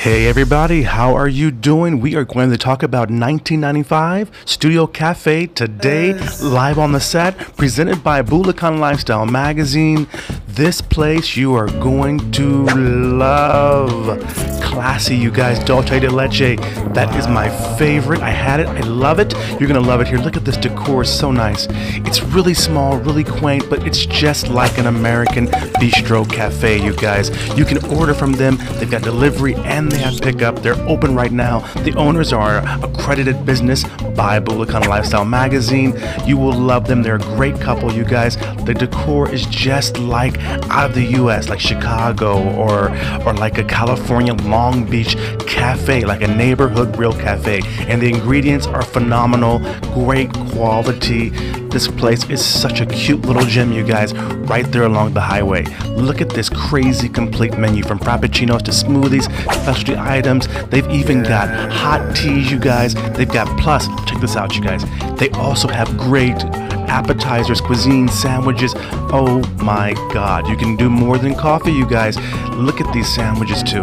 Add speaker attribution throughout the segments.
Speaker 1: Hey everybody, how are you doing? We are going to talk about 1995 Studio Cafe today, live on the set, presented by Bulacan Lifestyle Magazine. This place you are going to love. Classy, you guys. Dulce de leche. That is my favorite. I had it. I love it. You're going to love it here. Look at this decor. It's so nice. It's really small, really quaint, but it's just like an American bistro cafe, you guys. You can order from them. They've got delivery and they have pickup. They're open right now. The owners are accredited business by Bulacan Lifestyle Magazine. You will love them. They're a great couple, you guys. The decor is just like out of the US, like Chicago or like a California Long Beach cafe, like a neighborhood grill cafe. And the ingredients are phenomenal, great quality. This place is such a cute little gem, you guys, right there along the highway. Look at this crazy complete menu, from frappuccinos to smoothies, specialty items. They've even got hot teas, you guys. They've got, plus, check this out, you guys. They also have great appetizers, cuisine, sandwiches. Oh my God, you can do more than coffee, you guys. Look at these sandwiches too.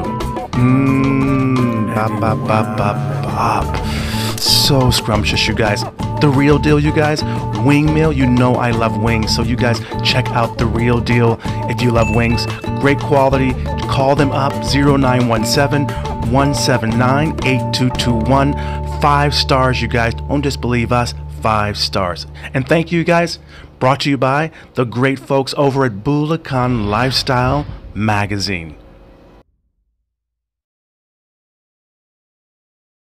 Speaker 1: Bop, bop, bop, bop, bop. So scrumptious, you guys. The real deal, you guys. Wing meal, you know I love wings, so you guys check out the real deal if you love wings. Great quality. Call them up, 0917-179-8221. 5 stars, you guys. Don't just believe us. 5 stars. And thank you, guys. Brought to you by the great folks over at Bulacan Lifestyle Magazine.